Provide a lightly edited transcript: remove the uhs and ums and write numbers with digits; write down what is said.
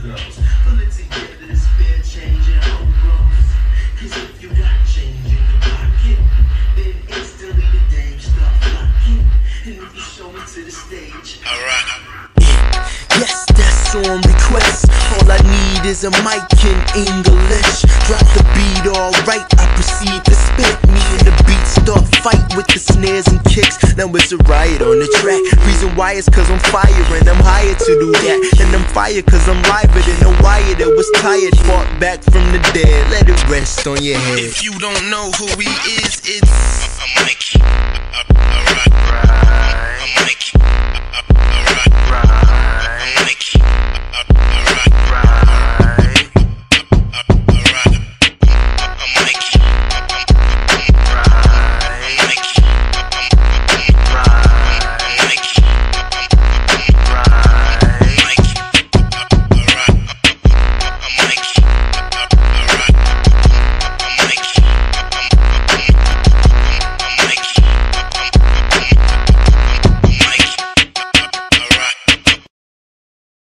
goes. Pull it together, this fair change and hope grows. Cause if you got change in your pocket, then instantly the dames start flocking. And if you show me to the stage, alright. Yes, that's on request. All I need is a mic in English. Drop the beat alright, I proceed to spit. Me and the beat start fight with the snares and kicks. Now it's a riot on the track. Reason why is cause I'm fire and I'm hired to do that. And I'm fired cause I'm liver than a wire that was tired. Fought back from the dead, let it rest on your head. If you don't know who he is, it's Mikey.